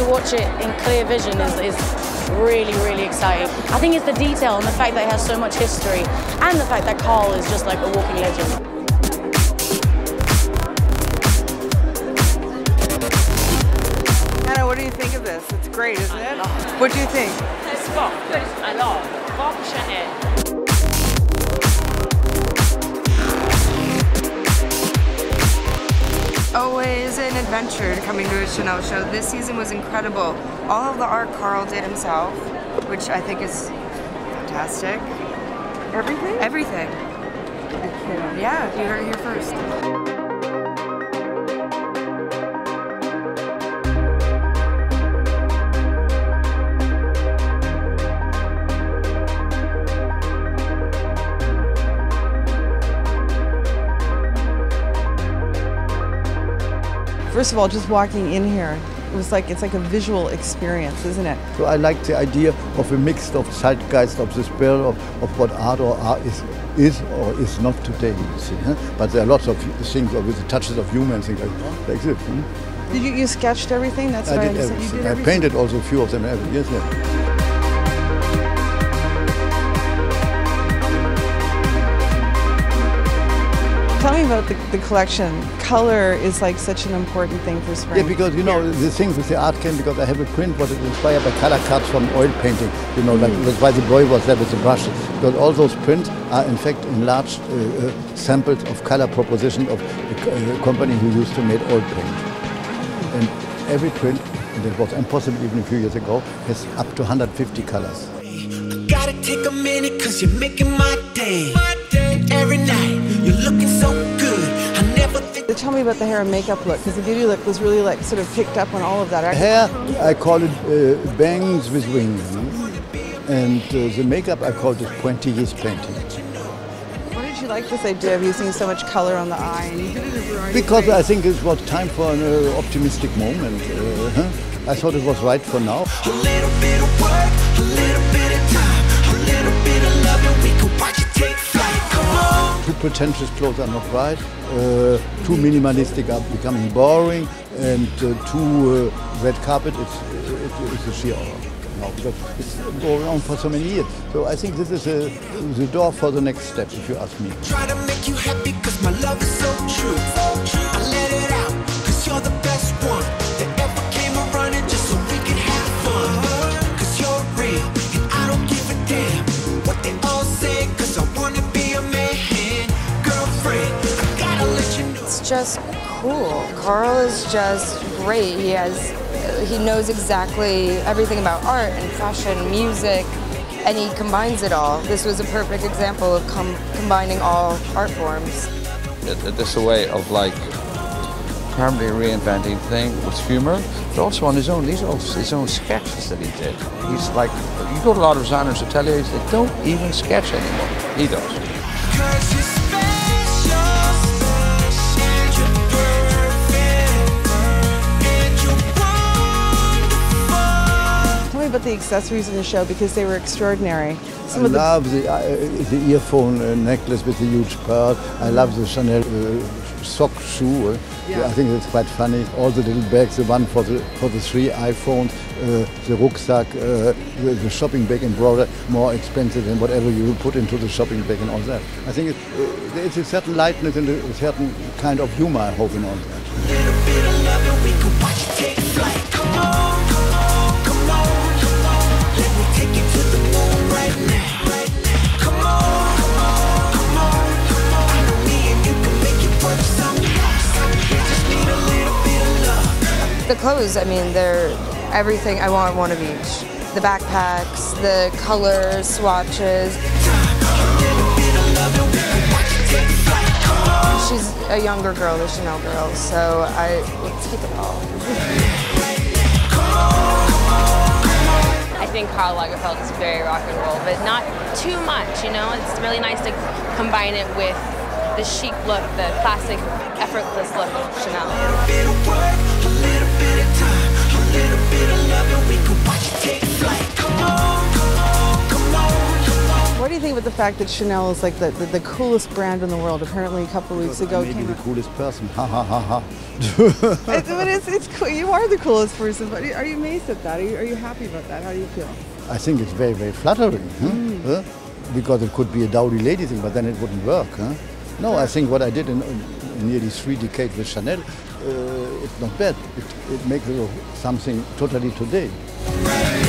to watch it in clear vision is really, really exciting. I think it's the detail and the fact that it has so much history, and the fact that Karl is just like a walking legend. Anna, what do you think of this? It's great, isn't it? What do you think? It's fun. I love it. Always an adventure coming to a Chanel show. This season was incredible. All of the art Karl did himself, which I think is fantastic. Everything? Everything. Yeah, you heard it here first. First of all, just walking in here, it's like a visual experience, isn't it? So I like the idea of a mix of zeitgeist, of the spirit of what art is or is not today, you see. Huh? But there are lots of things with the touches of humor and things like this. Did you sketched everything? That's I what did understand. everything. You did everything. I painted also a few of them every year. Yeah. Tell me about the collection. Color is like such an important thing for spring. Yeah, because you know the thing with the art came because I have a print what is inspired by color cards from oil painting. You know, like that's why the boy was there with the brushes. Because all those prints are in fact enlarged samples of color proposition of a company who used to make oil paint. And every print, and it was impossible even a few years ago, has up to 150 colors. Gotta take a minute cause you're making my day. Every night you're looking so good. I never think. Tell me about the hair and makeup look, because the beauty look was really like sort of picked up on all of that. Hair, I call it bangs with wings. And the makeup, I call it pointillés painting. Why did you like this idea of using so much color on the eye? And you did it in a variety Because of ways. I think it was time for an optimistic moment. I thought it was right for now. A little bit of work, a little bit of time, a little bit of love, and we can watch it take flight. Come on. Too pretentious clothes are not right. Too minimalistic are becoming boring, and too red carpet it's a sheer horror now because it's going on for so many years. So I think this is the door for the next step, if you ask me. Try to make you happy cause my love is so true. I let it out cause you're the best one that ever came around and just so we can have fun. Cause you're real and I don't give a damn what they all say cause I wanna be a man. Girlfriend, I gotta let you know. It's just cool. Karl is just great. He knows exactly everything about art and fashion, music, and he combines it all. This was a perfect example of combining all art forms. It's a way of like permanently reinventing things with humor, but also on his own. These are his own sketches that he did. He's like, you go to a lot of designers who tell you they don't even sketch anymore. He does. About the accessories in the show because they were extraordinary. I love the earphone necklace with the huge pearl. I love the Chanel sock shoe. I think it's quite funny. All the little bags, the one for the 3 iPhones, the rucksack, the shopping bag embroidered, more expensive than whatever you put into the shopping bag and all that. I think there's a certain lightness and a certain kind of humor, I hope, in all that. Little bit of love and we can watch it take flight. Come on. The clothes, I mean, they're everything. I want one of each. The backpacks, the colors, swatches. She's a younger girl, the Chanel girl, so let's keep it all. I think Karl Lagerfeld is very rock and roll, but not too much, you know? It's really nice to combine it with the chic look, the classic, effortless look of Chanel. A little bit of work, a little bit of time, a little bit of love, and we can watch it take flight. Come on, come on, come on, come on. What do you think about the fact that Chanel is like the coolest brand in the world? Apparently, a couple of weeks ago, maybe the coolest person. Ha ha ha ha. But it's cool. You are the coolest person. But are you amazed at that? Are you happy about that? How do you feel? I think it's very, very flattering. Huh? Because it could be a dowdy lady thing, but then it wouldn't work. Huh? No, I think what I did in nearly 3 decades with Chanel, it's not bad. It makes something totally today.